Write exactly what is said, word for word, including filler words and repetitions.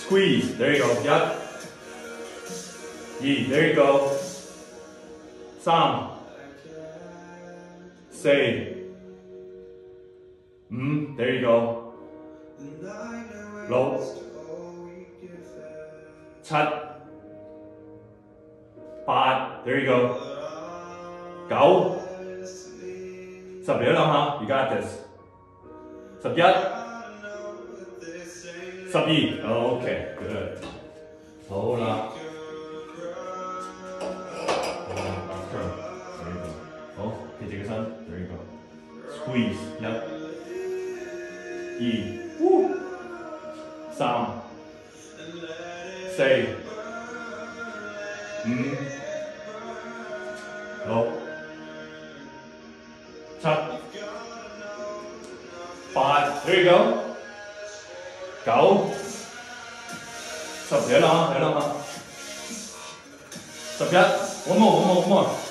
Squeeze. There you go. 一、二 There you go. 三、四、五 There you go. 六、七、八 There you go. 九、十嚟諗下 You got this. 十一、十二 OK good. 好啦。 好，企直個身 ，there you go。Squeeze 一、二、三、四、五、六、七、八 ，there you go。九、十，你諗下，你諗下。十一，one more，one more，one more。